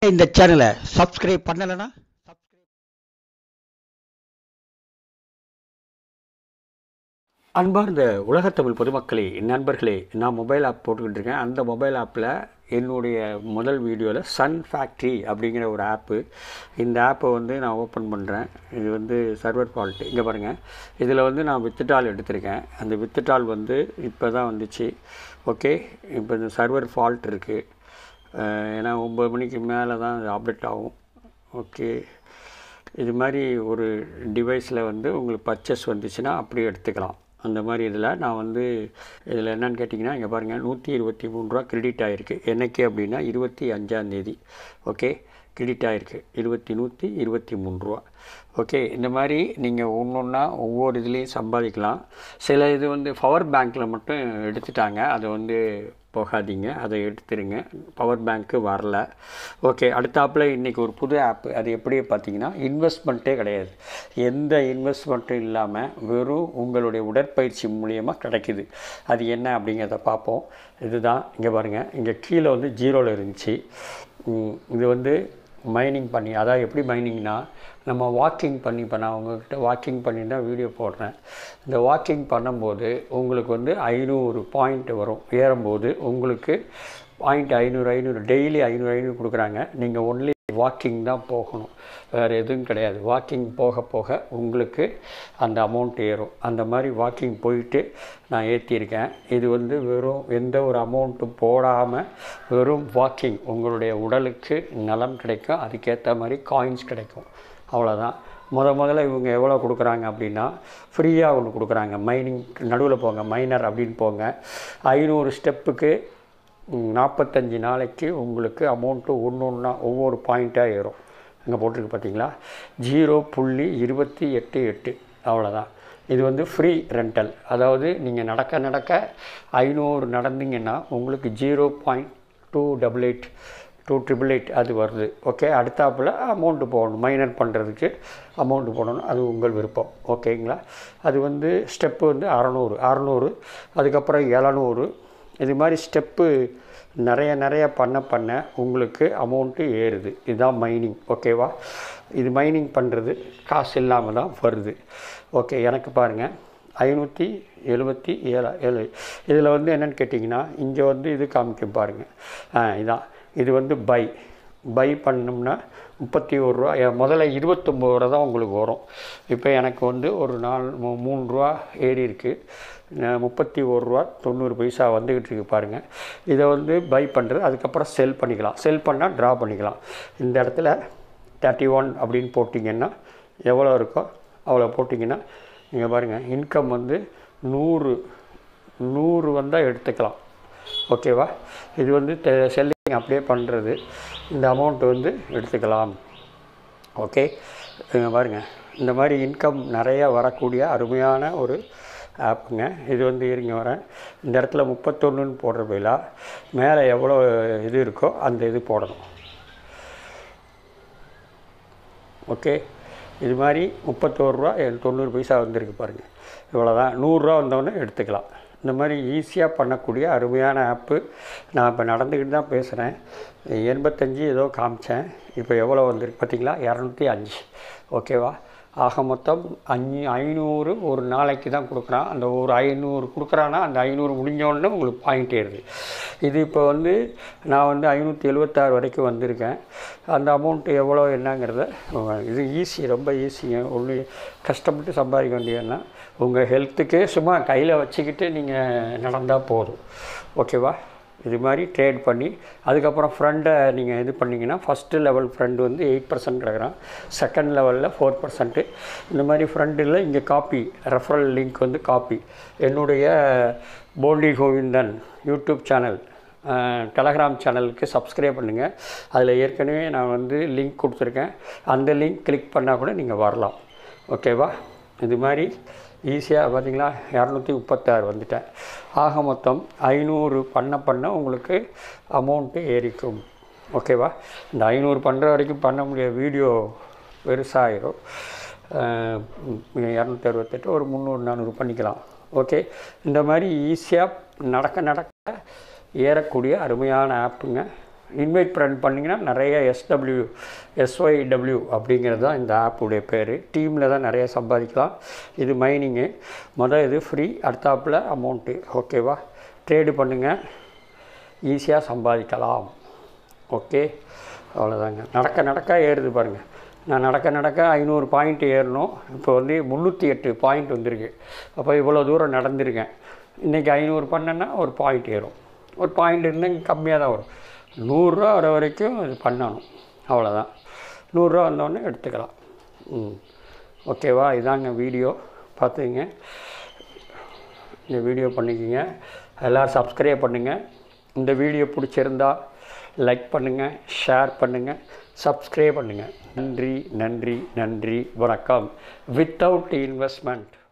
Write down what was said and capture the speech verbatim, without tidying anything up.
இந்த சேனலை சப்ஸ்கிரைப் பண்ணலைன்னா அன்பார்ந்த உலகத்தமிழ் பொதுமக்களே, நண்பர்களே, நான் மொபைல் ஆப் போட்டுக்கிட்டு இருக்கேன். அந்த மொபைல் ஆப்பில் என்னுடைய முதல் வீடியோவில் சன் ஃபேக்ட்ரி அப்படிங்கிற ஒரு ஆப்பு, இந்த ஆப்பை வந்து நான் ஓப்பன் பண்ணுறேன். இது வந்து சர்வர் ஃபால்ட்டு. இங்கே பாருங்கள், இதில் வந்து நான் வித்ட்ரால் எடுத்திருக்கேன். அந்த வித்ட்ரால் வந்து இப்போ தான் வந்துச்சு. ஓகே, இப்போ இந்த சர்வர் ஃபால்ட் இருக்குது. ஏன்னா ஒம்பது மணிக்கு மேலே தான் அது அப்டேட் ஆகும். ஓகே, இது மாதிரி ஒரு டிவைஸில் வந்து உங்களுக்கு பர்ச்சேஸ் வந்துச்சுன்னா அப்படியே எடுத்துக்கலாம். அந்த மாதிரி இதில் நான் வந்து இதில் என்னென்னு கேட்டிங்கன்னா, இங்கே பாருங்கள், நூற்றி இருபத்தி மூணு ரூபா கிரெடிட் ஆகிருக்கு. என்றைக்கு அப்படின்னா இருபத்தி அஞ்சாந்தேதி. ஓகே, கிரெடிட் ஆகிருக்கு இருபத்தி நூற்றி இருபத்தி மூணு ரூபா. ஓகே, இந்த மாதிரி நீங்கள் ஒன்று ஒன்றா ஒவ்வொரு இதுலேயும் சம்பாதிக்கலாம். சில இது வந்து பவர் பேங்க்கில் மட்டும் எடுத்துட்டாங்க, அதை வந்து போகாதீங்க, அதை எடுத்துருங்க. பவர் பேங்க்கு வரல. ஓகே, அடுத்தாப்பில் இன்றைக்கி ஒரு புது ஆப்பு. அது எப்படி பார்த்தீங்கன்னா, இன்வெஸ்ட்மெண்ட்டே கிடையாது. எந்த இன்வெஸ்ட்மெண்ட்டும் இல்லாமல் வெறும் உங்களுடைய உடற்பயிற்சி மூலியமாக கிடைக்குது. அது என்ன அப்படிங்கிறத பார்ப்போம். இதுதான், இங்கே பாருங்கள், இங்கே கீழே வந்து ஜீரோவில் இருந்துச்சு. இது வந்து மைனிங் பண்ணி, அதாவது எப்படி மைனிங்னா, நம்ம வாக்கிங் பண்ணி, இப்போ நான் உங்கள்கிட்ட வாக்கிங் பண்ணி தான் வீடியோ போடுறேன். இந்த வாக்கிங் பண்ணும்போது உங்களுக்கு வந்து ஐநூறு பாயிண்ட் வரும். ஏறும்போது உங்களுக்கு பாயிண்ட் ஐநூறு ஐநூறு டெய்லி ஐநூறு ஐநூறு கொடுக்குறாங்க. நீங்கள் ஒன்லி வாக்கிங் தான் போகணும், வேறு எதுவும் கிடையாது. வாக்கிங் போக போக உங்களுக்கு அந்த அமௌண்ட் ஏறும். அந்த மாதிரி வாக்கிங் போயிட்டு நான் ஏற்றிருக்கேன். இது வந்து வெறும் எந்த ஒரு அமௌண்ட்டும் போடாமல் வெறும் வாக்கிங், உங்களுடைய உடலுக்கு நலம் கிடைக்கும். அதுக்கேற்ற மாதிரி காயின்ஸ் கிடைக்கும். அவ்வளோதான். முத முதல்ல இவங்க எவ்வளோ கொடுக்குறாங்க அப்படின்னா, ஃப்ரீயாக ஒன்று கொடுக்குறாங்க. மைனிங் நடுவில் போங்க, மைனர் அப்படின்னு போங்க. ஐநூறு ஸ்டெப்புக்கு நாற்பத்தஞ்சு நாளைக்கு உங்களுக்கு அமௌண்ட்டு ஒன்று ஒன்றா ஒவ்வொரு பாயிண்ட்டாக ஏறும். இங்கே போட்டிருக்கு பார்த்தீங்களா, ஜீரோ புள்ளி இருபத்தி எட்டு எட்டு. அவ்வளோதான். இது வந்து ஃப்ரீ ரெண்டல். அதாவது நீங்கள் நடக்க நடக்க ஐநூறு நடந்தீங்கன்னா உங்களுக்கு zero point two double eight two triple eight அது வருது. ஓகே, அடுத்தாப்பில் அமௌண்ட்டு போடணும். மைனர் பண்ணுறதுக்கு அமௌண்ட்டு போடணும். அது உங்கள் விருப்பம். ஓகேங்களா. அது வந்து ஸ்டெப்பு வந்து அறநூறு அறநூறு அதுக்கப்புறம் எழுநூறு. இது மாதிரி ஸ்டெப்பு நிறைய நிறைய பண்ண பண்ண உங்களுக்கு அமௌண்ட்டு ஏறுது. இதுதான் மைனிங். ஓகேவா. இது மைனிங் பண்ணுறது காசு இல்லாமல் தான் வருது. ஓகே, எனக்கு பாருங்கள், ஐநூற்றி எழுபத்தி ஏழு ஏழு இதில் வந்து என்னென்னு கேட்டிங்கன்னா, இங்கே வந்து இது காமிக்கும் பாருங்கள். ஆ இதான், இது வந்து பை பை பண்ணோம்னா முப்பத்தி ஒரு ரூபா. முதல்ல இருபத்தொம்பது ரூபா தான் உங்களுக்கு வரும். இப்போ எனக்கு வந்து ஒரு நாலு மூணு ரூபா ஏறி இருக்குது. முப்பத்தி ஒரு ரூபா தொண்ணூறு பைசா வந்துக்கிட்டு இருக்குது பாருங்கள். இதை வந்து பை பண்ணுறது, அதுக்கப்புறம் செல் பண்ணிக்கலாம். செல் பண்ணால் ட்ரா பண்ணிக்கலாம். இந்த இடத்துல தேர்ட்டி ஒன் அப்படின்னு போட்டிங்கன்னா எவ்வளோ இருக்கோ அவ்வளோ போட்டிங்கன்னா நீங்கள் பாருங்கள், இன்கம் வந்து நூறு நூறு வந்தால் எடுத்துக்கலாம். ஓகேவா. இது வந்து செல்லிங் அப்படியே பண்ணுறது. இந்த அமௌண்ட்டு வந்து எடுத்துக்கலாம். ஓகே, பாருங்கள், இந்த மாதிரி இன்கம் நிறையா வரக்கூடிய அருமையான ஒரு ஆப்புங்க. இது வந்து இருங்க வரேன். இந்த இடத்துல முப்பத்தொன்றுன்னு போடுற பதிலா மேலே எவ்வளோ இது இருக்கோ அந்த இது போடணும். ஓகே, இது மாதிரி முப்பத்தோரு ரூபா தொண்ணூறு பைசா வந்துருக்கு பாருங்கள். இவ்வளோதான். நூறுரூவா வந்தோடனே எடுத்துக்கலாம். இந்த மாதிரி ஈஸியாக பண்ணக்கூடிய அருமையான ஆப்பு. நான் இப்போ நடந்துக்கிட்டு தான் பேசுகிறேன். எண்பத்தஞ்சு ஏதோ காமிச்சேன். இப்போ எவ்வளோ வந்திருக்கு பார்த்தீங்களா, இரநூத்தி அஞ்சு. ஓகேவா. ஆக மொத்தம் அஞ்சு ஐநூறு ஒரு நாளைக்கு தான் கொடுக்குறான். அந்த ஒரு ஐநூறு கொடுக்குறான்னா அந்த ஐநூறு முடிஞ்சோடனே உங்களுக்கு பாயிண்ட் ஏறுது. இது இப்போ வந்து நான் வந்து ஐநூற்றி எழுபத்தாறு வரைக்கும் வந்திருக்கேன். அந்த அமௌண்ட்டு எவ்வளோ என்னங்கிறத, இது ஈஸி, ரொம்ப ஈஸிங்க. ஒன்று கஷ்டப்பட்டு சம்பாதிக்க வேண்டியதுன்னா, உங்கள் ஹெல்த்துக்கு சும்மா கையில் வச்சுக்கிட்டு நீங்கள் நடந்தால் போதும். ஓகேவா. இது மாதிரி ட்ரேட் பண்ணி அதுக்கப்புறம் ஃப்ரெண்டை நீங்கள் இது பண்ணிங்கன்னா, ஃபஸ்ட்டு லெவல் ஃப்ரெண்டு வந்து எயிட் பர்சன்ட் கிடக்குறான், செகண்ட் லெவலில் ஃபோர் பர்சன்ட்டு. இந்த மாதிரி ஃப்ரெண்டில் இங்கே காப்பி, ரெஃபரல் லிங்க் வந்து காப்பி. என்னுடைய Bondi Govindan YouTube channel, Telegram சேனலுக்கு சப்ஸ்கிரைப் பண்ணுங்கள். அதில் ஏற்கனவே நான் வந்து லிங்க் கொடுத்துருக்கேன். அந்த லிங்க் கிளிக் பண்ணால் கூட நீங்கள் வரலாம். ஓகேவா. இது மாதிரி ஈஸியாக பார்த்தீங்களா, இரநூத்தி முப்பத்தாறு வந்துட்டேன். ஆக மொத்தம் ஐநூறு பண்ண பண்ண உங்களுக்கு அமௌண்ட்டு ஏறிக்கும். ஓகேவா. இந்த ஐநூறு பண்ணுற வரைக்கும் பண்ண முடியாத வீடியோ பெருசாகிடும். இரநூத்தி அறுபத்தெட்டு ஒரு முந்நூறு நானூறு பண்ணிக்கலாம். ஓகே, இந்த மாதிரி ஈஸியாக நடக்க நடக்க ஏறக்கூடிய அருமையான ஆப்புங்க. இன்வைட் ப்ரெண்ட் பண்ணிங்கன்னா நிறைய எஸ்டபிள்யூ எஸ்ஒய்டபிள்யூ அப்படிங்கிறது தான் இந்த ஆப்புடைய பேர். டீமில் தான் நிறைய சம்பாதிக்கலாம். இது மைனிங்கு. மொதல் இது ஃப்ரீ, அடுத்தாப்பில் அமௌண்ட்டு. ஓகேவா? ட்ரேடு பண்ணுங்கள், ஈஸியாக சம்பாதிக்கலாம். ஓகே, அவ்வளோதாங்க. நடக்க நடக்க ஏறுது பாருங்கள். நான் நடக்க நடக்க ஐநூறு பாயிண்ட் ஏறணும். இப்போ வந்து முந்நூற்றி எட்டு பாயிண்ட் வந்திருக்கு. அப்போ இவ்வளோ தூரம் நடந்திருக்கேன். இன்றைக்கி ஐநூறு பண்ணேன்னா ஒரு பாயிண்ட் ஏறும். ஒரு பாயிண்ட் இருந்தால் கம்மியாக தான் வரும். நூறுரூவா வர வரைக்கும் இது பண்ணணும். அவ்வளோதான். நூறுரூவா வந்தோடனே எடுத்துக்கலாம். ம் ஓகேவா? இதாங்க வீடியோ. பார்த்துங்க, இந்த வீடியோ பண்ணிக்கிங்க. எல்லோரும் சப்ஸ்கிரைப் பண்ணுங்கள். இந்த வீடியோ பிடிச்சிருந்தா லைக் பண்ணுங்கள், ஷேர் பண்ணுங்கள், சப்ஸ்கிரைப் பண்ணுங்கள். நன்றி நன்றி நன்றி. வணக்கம். Without investment.